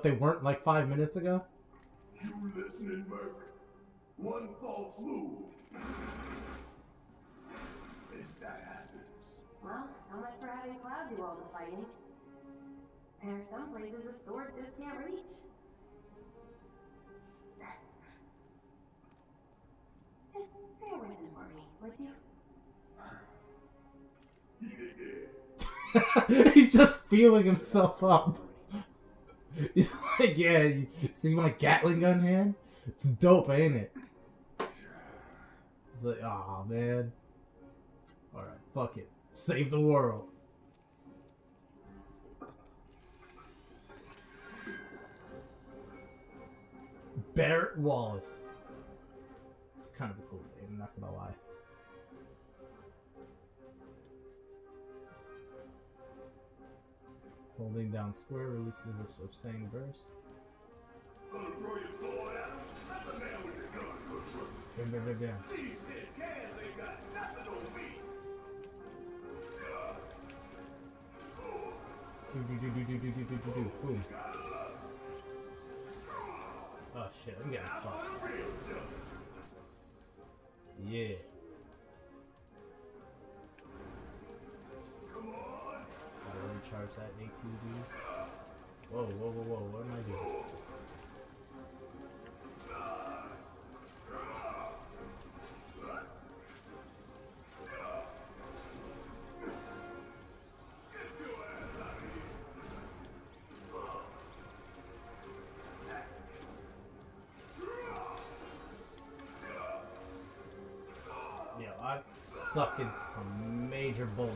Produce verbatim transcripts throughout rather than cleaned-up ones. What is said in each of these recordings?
but they weren't like five minutes ago? You listening, Merc? One false move. If that happens. Well, so much for having Cloud do all the fighting. There are some places a sword just can't reach. Just bear with him for me, would you? He's just feeling himself up. He's like, yeah, you see my Gatling gun hand? It's dope, ain't it? It's like, aw, man. Alright, fuck it. Save the world. Barret Wallace. It's kind of a cool name, I'm not gonna lie. Holding down square releases a sustained burst. Bam, bam, bam, bam. Do, do, do, do, do, do, do, do, do. Boom. Oh shit, I'm getting fucked. Yeah. Gotta recharge that A Q D. Whoa, whoa, whoa, whoa, what am I doing? I suck in some major bullshit.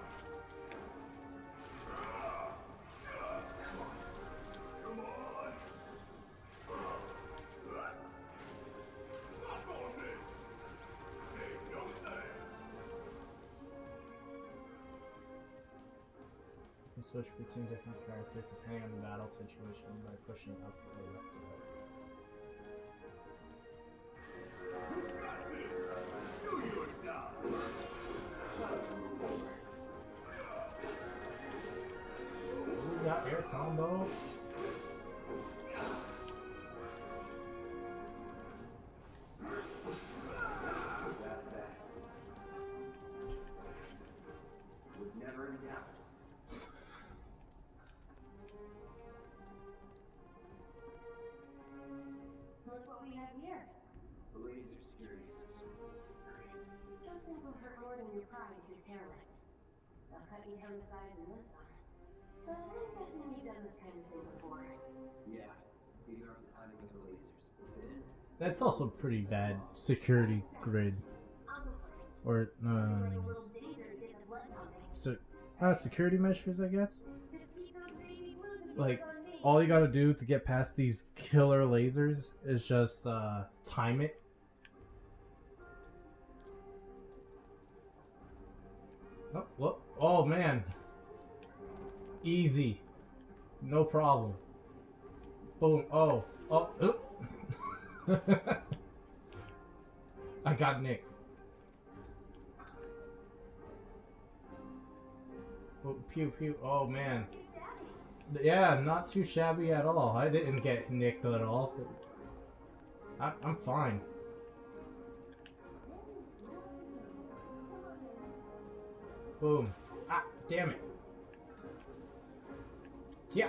You can switch between different characters depending on the battle situation by pushing up or left to right. We got air combo. Was never in doubt. Look what we have here. The laser security system. Great. Those things will hurt more than your pride if you're careless. They'll cut you down to size and then some. But I'm guessing you've done this kind of thing before. Yeah. Either of the timing of the lasers. That's also pretty bad security grid. I'll go first. Or, um, Feeling a little danger to get the blood pumping. so, uh, security measures, I guess? Just keep those baby blues of Like, yours on me. all you gotta do to get past these killer lasers is just, uh, time it. Oh, whoop. Oh, man. Easy. No problem. Boom. Oh. Oh. Oop. I got nicked. Oh, pew pew. Oh, man. Yeah, not too shabby at all. I didn't get nicked at all. I, I'm fine. Boom. Ah, damn it. Yeah.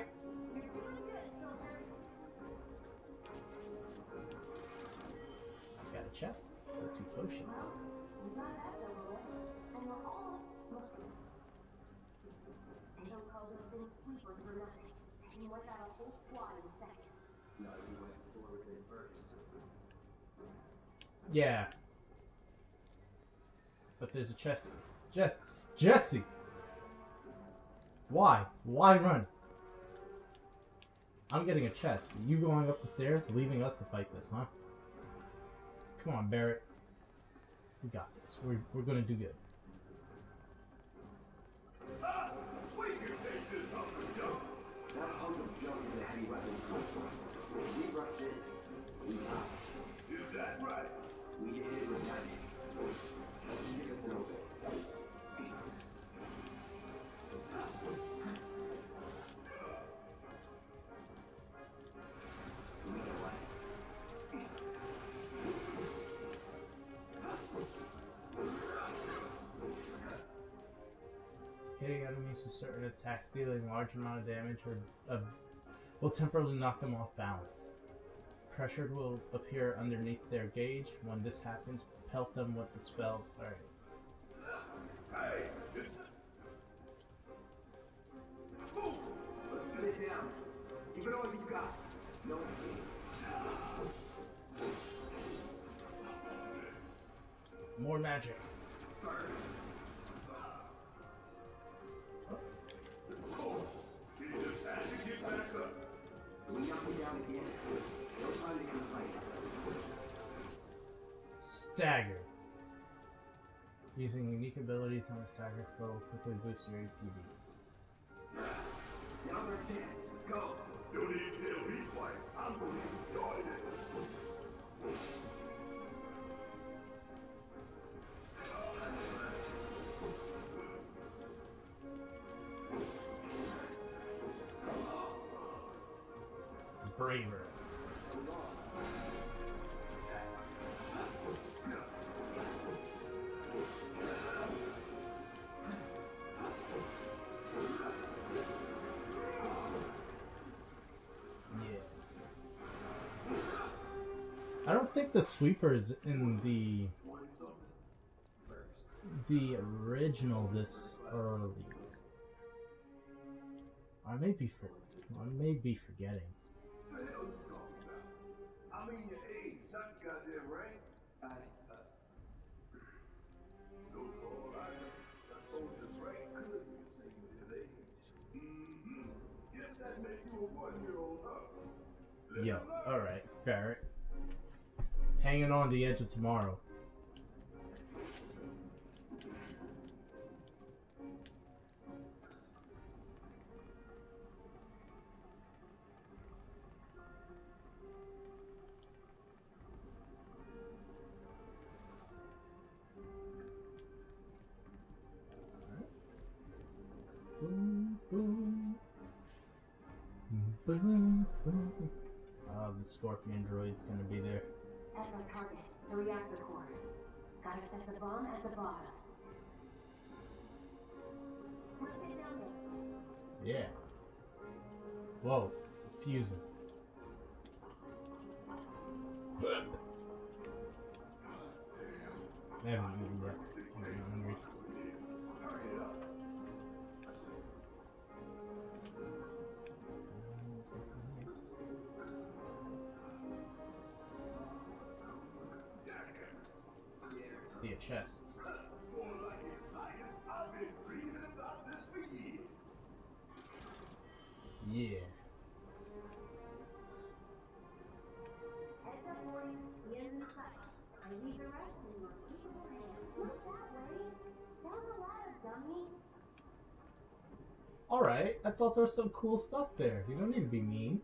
I've got a chest. Or two potions. They don't call those things sweepers or nothing. They can wipe out a whole squad in seconds. No, you went forward with it first. Yeah. But there's a chest. Jess. Jesse! Why? Why run? I'm getting a chest. You going up the stairs, leaving us to fight this, huh? Come on, Barret. We got this. We're, we're gonna do good. Ah, we can take this hunk of junk. That hunk of junk is a heavy weapons platform. We rushed in. We got it. Is that right? We did it with magic. Give us an open. hitting enemies with certain attacks dealing large amount of damage or uh, will temporarily knock them off balance. Pressure will appear underneath their gauge. When this happens, pelt them with the spells. Alright. Hey, it's... Move! Let's get it down. Give it all you got. No escape. More magic. He just had to get back up. We knock me down again. No time to complain. Stagger. Using unique abilities on a stagger flow quickly boosts your A T B. Now there's chance. Go. Don't need to tell me twice. I'm going to enjoy this. Braver. I don't think the sweeper's in the the original this early. I may be for I may be forgetting. What the hell are you talking about? I mean your age, not your goddamn rank. I, uh, No, all right. A soldier's rank could be the same as his age. Mm-hmm. Guess that makes you a one-year-old up. Yo, alright, Barret. Hanging on the edge of tomorrow. Boom, boom. Boom, boom. Uh, the Scorpion droid's gonna be there. That's our target, the reactor core. Gotta set the bomb at the bottom. Let's get down there. Yeah. Whoa, fusing. I haven't eaten yet. I'm hungry. Hurry up. See a chest. More like excited. I've been reading about this for years. Yeah. Heads up, boys. The end's in sight. I leave the rest in your capable hands. Look that way. Down the ladder, dummy. Alright, I thought there was some cool stuff there. You don't need to be mean.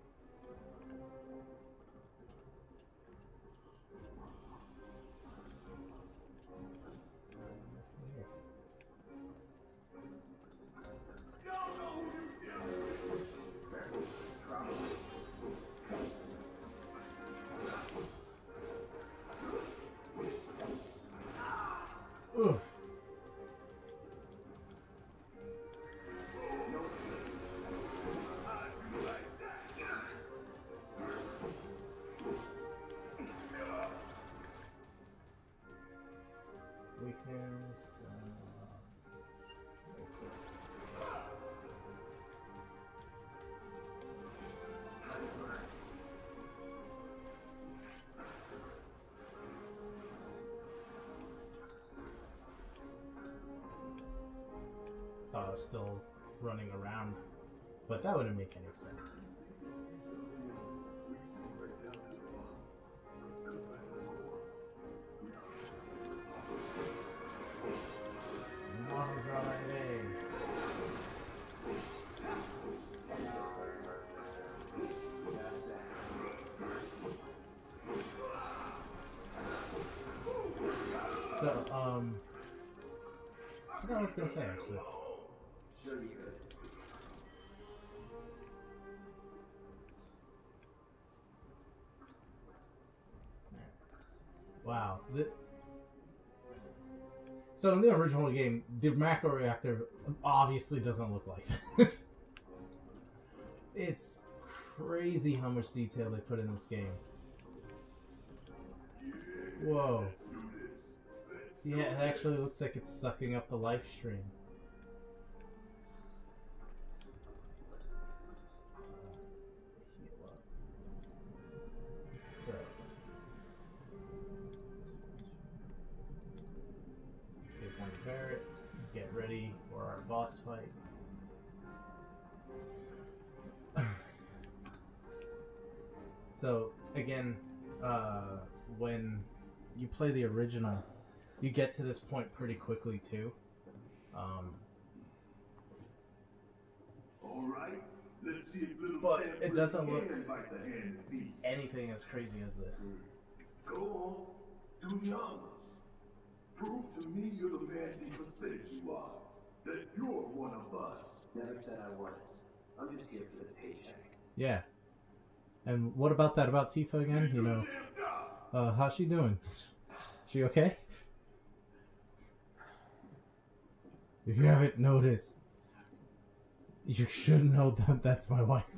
Oof. Weakness. Uh... Thought I was still running around, but that wouldn't make any sense. Water driving. So, um, I forgot what I was gonna say actually. sure you could. Wow. The... So in the original game, the macro reactor obviously doesn't look like this. It's crazy how much detail they put in this game. Whoa. Yeah, it actually looks like it's sucking up the life stream. So. Take one Barret, get ready for our boss fight. So, again, uh, when you play the original, you get to this point pretty quickly, too. Um, All right, let's see if little but Sam it doesn't really look can bite the hand that feeds. anything as crazy as this. Go on, do the honors. Prove to me you're the man Diva says you are. That you're one of us. Never said I was. I'm just here for the paycheck. Yeah. And what about that about Tifa again? You know, uh, how's she doing? She okay? If you haven't noticed, you should know that that's my wife.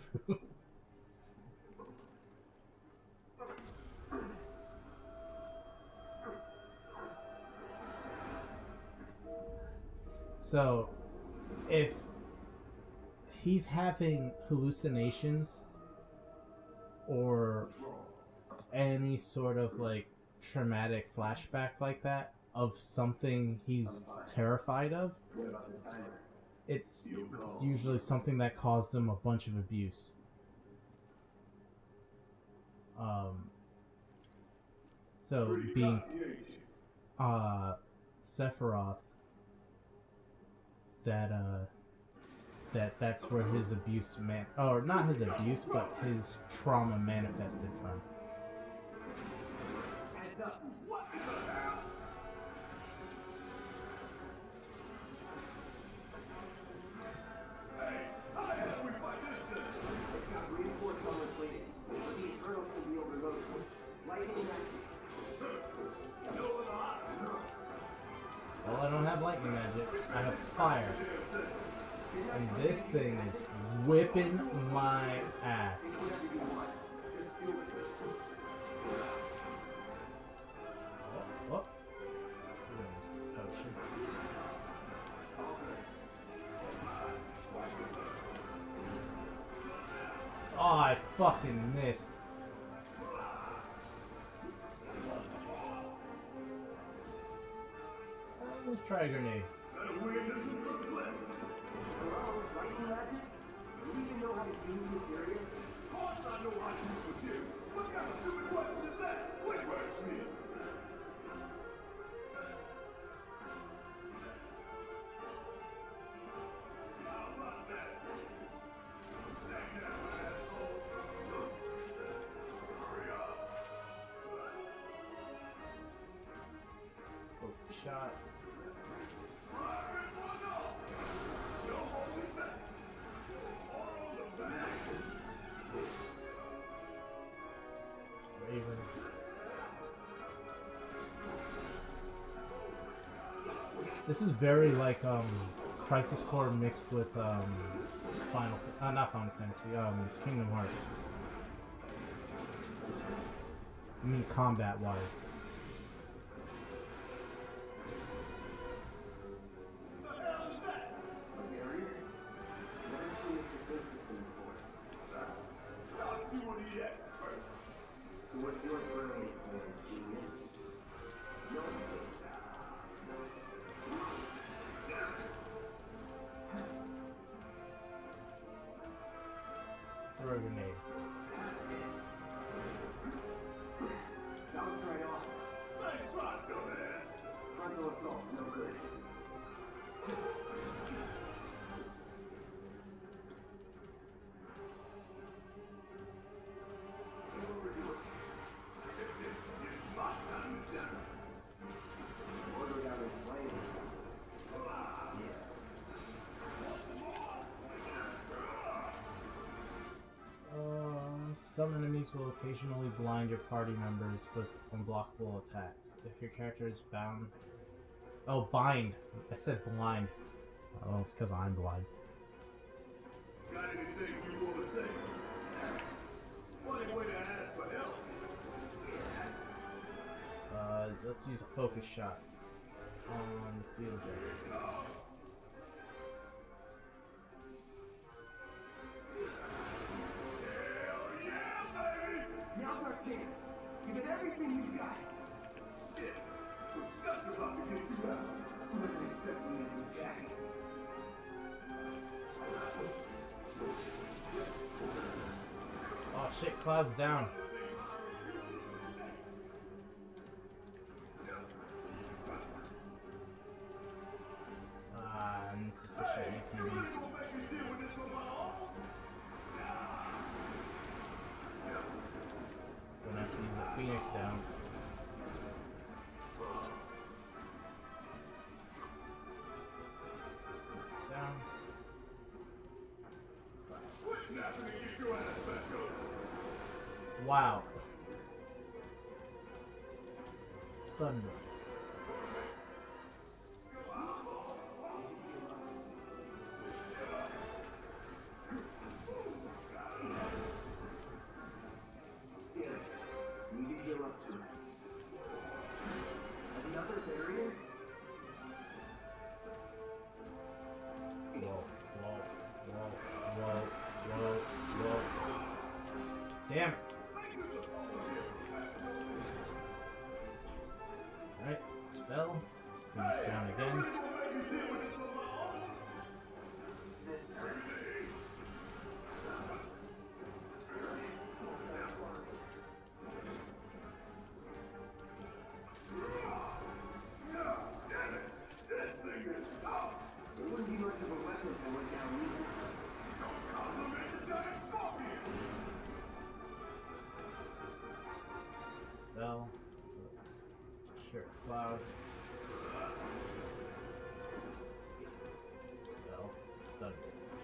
So, if he's having hallucinations or any sort of like traumatic flashback like that of something he's terrified of, What about the timer? it's usually something that caused him a bunch of abuse. Um, so being uh, Sephiroth, that uh, that that's where his abuse man, or not his abuse, but his trauma manifested from. Heads up. Got reinforced on the planet. The internals can be overloaded. Lightning Well, I don't have lightning magic. I have fire. And this thing is whipping my ass. Oh, oh. Potion. Oh, I fucking missed. Let's try a grenade. Shot. Raven. This is very like um, Crisis Core mixed with um, Final, uh, not Final Fantasy, um, Kingdom Hearts. I mean, combat-wise. Throw a grenade. That was right off. Thanks, right, dumbass. Frontal assault, no good. Order down in flames. Uh, some enemies will occasionally blind your party members with unblockable attacks. If your character is bound Oh, bind. I said blind. Oh, it's because I'm blind. Got anything you want to say? What a way to ask for help. Uh, let's use a focus shot on the field there. Now's our chance. Give it everything you've got. Shit. Scott's about to get you out. Wasn't expecting it to Jack. Oh shit, Cloud's down. Ah, I need to push that A T V. Gonna have to use a Phoenix down. It's down. Wow. Thunder. Need to heal up soon. Another barrier? Whoa, whoa, whoa, whoa, whoa, whoa. Damn it. Alright, spell. Phoenix down again. It wouldn't be much of a weapon if I went down easy. Spell. Let's cure Cloud. Spell. Thunder.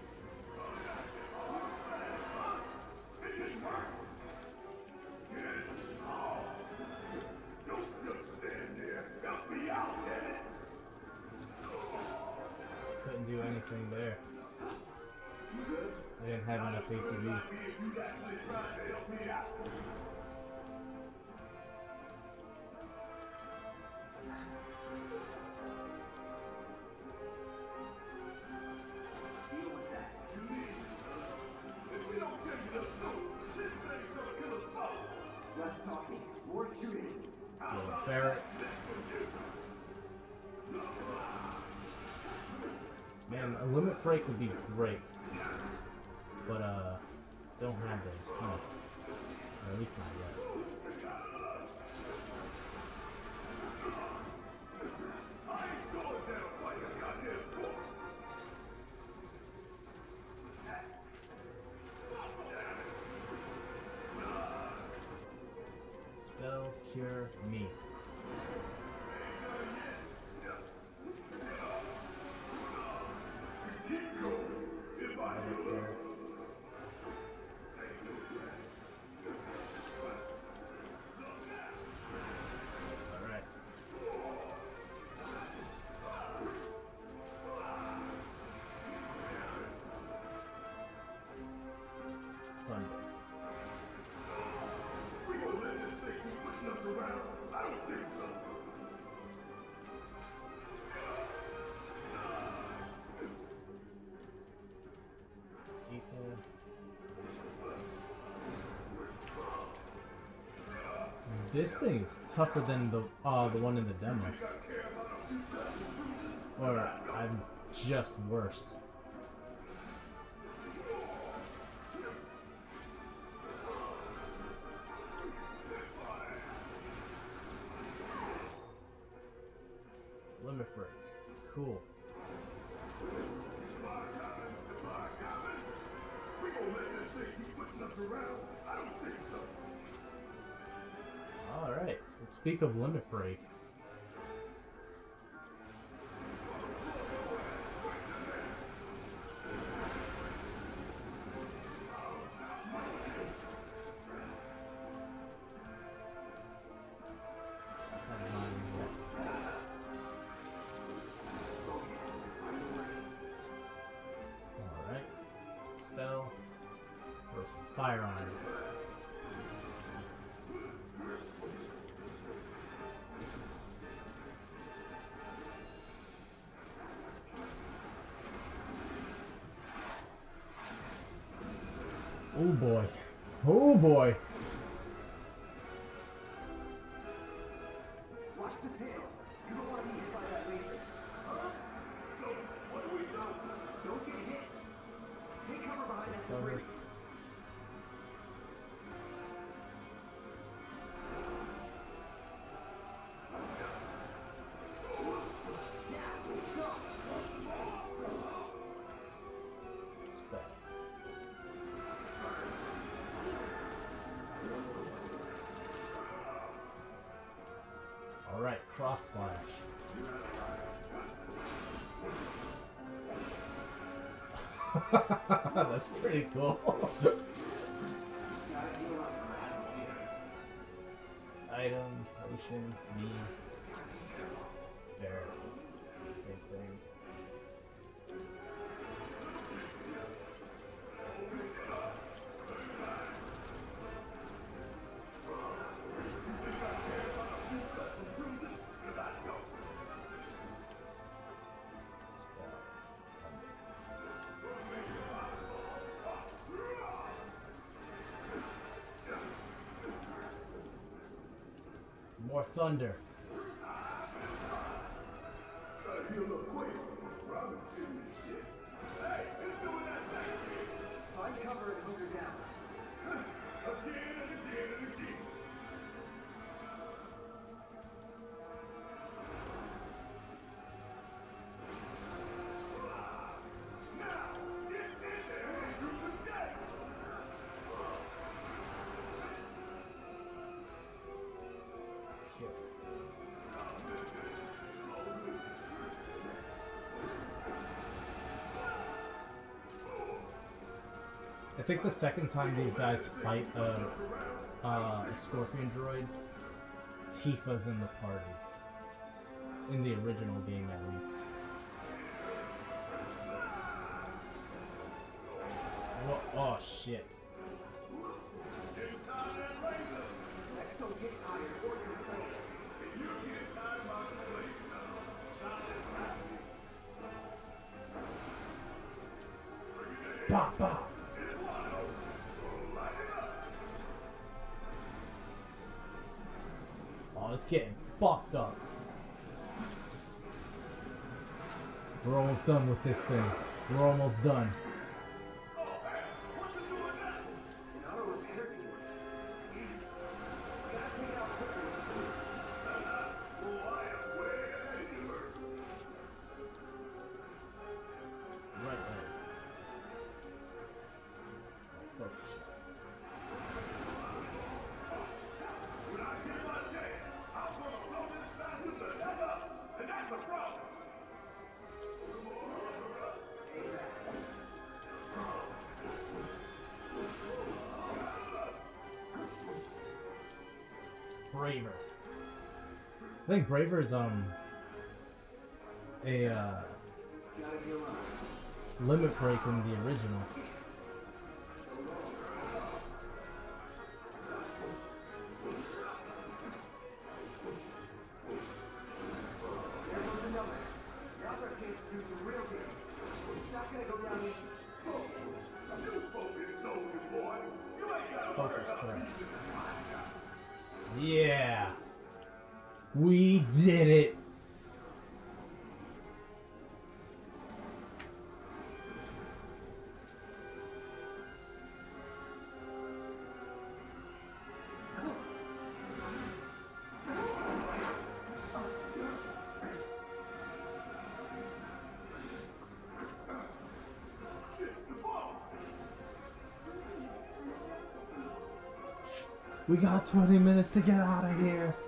Couldn't do anything there. I didn't have enough A T V. Deal with that. Less talking, more shooting. Little Barret. Man, a limit break would be great. But, uh, don't have those. Huh. Or at least not yet. Spell Cure Me. Alright. Thunder. Ether. This thing is tougher than the uh the one in the demo. Or I'm just worse. Limit break. Cool. Alright, let's speak of limit break. Fire on him. Oh boy. Oh boy. Watch the tail. You don't want to be hit by that laser. Huh? So, what do we do? Don't get hit. Take cover behind that debris. Alright, cross slash. That's pretty cool. Item, potion, me, Barret. Same thing. More thunder. Find cover and hunker down. I think the second time these guys fight a, uh, a scorpion droid, Tifa's in the party. In the original game, at least. Whoa, oh shit. Bah, bah. Oh, it's getting fucked up. We're almost done with this thing. We're almost done. Right there. Focus. Braver. I think Braver's um a uh, limit break in the original. Focus first. Yeah. We did it. We got twenty minutes to get out of here.